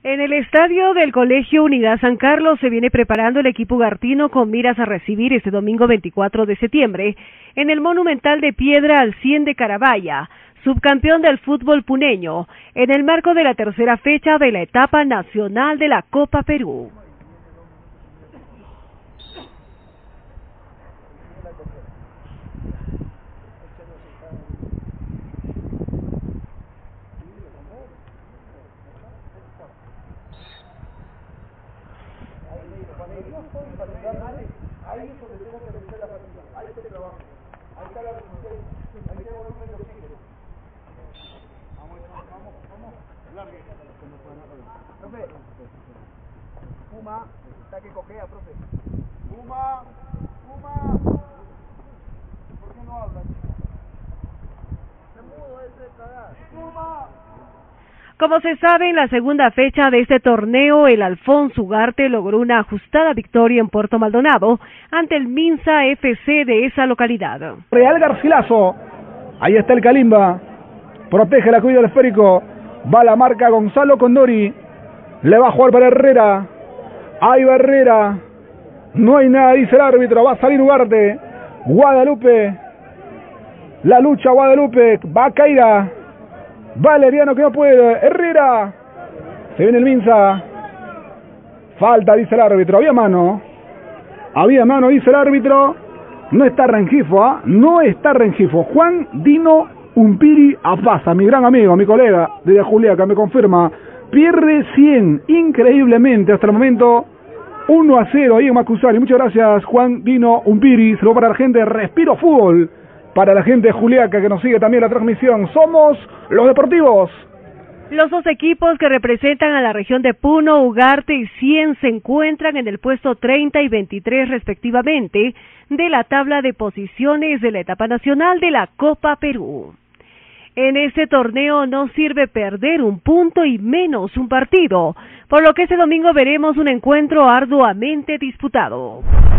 En el estadio del Colegio Unidad San Carlos se viene preparando el equipo ugartino con miras a recibir este domingo 24 de septiembre en el Monumental de Piedra al 100 de Carabaya, subcampeón del fútbol puneño, en el marco de la tercera fecha de la etapa nacional de la Copa Perú. Ahí es donde tengo que revisar la partida, ahí está el trabajo, ahí está la resistencia, ahí está el volumen de oxígeno. Vamos, largue. Profe, Puma, está que cojea, profe. Puma, ¿por qué no habla, chico? Se mudo ese cagar. Puma. Como se sabe, en la segunda fecha de este torneo, el Alfonso Ugarte logró una ajustada victoria en Puerto Maldonado ante el Minsa FC de esa localidad. Real Garcilaso, ahí está el Calimba, protege la cuida del esférico, va la marca Gonzalo Condori, le va a jugar para Herrera, ahí va Herrera, no hay nada, dice el árbitro, va a salir Ugarte, Guadalupe, la lucha Guadalupe, va Caira, Valeriano que no puede, Herrera, se viene el Minsa, falta, dice el árbitro, había mano, dice el árbitro, no está Rengifo, no está Rengifo, Juan Dino Umpiri Afaza, mi gran amigo, mi colega de Juliaca, me confirma, pierde 100, increíblemente, hasta el momento, 1-0, ahí en Macusali, muchas gracias Juan Dino Umpiri, se lo para la gente de Respiro Fútbol, para la gente de Juliaca que nos sigue también la transmisión, somos los deportivos. Los dos equipos que representan a la región de Puno, Ugarte y Cien se encuentran en el puesto 30 y 23 respectivamente de la tabla de posiciones de la etapa nacional de la Copa Perú. En este torneo no sirve perder un punto y menos un partido, por lo que este domingo veremos un encuentro arduamente disputado.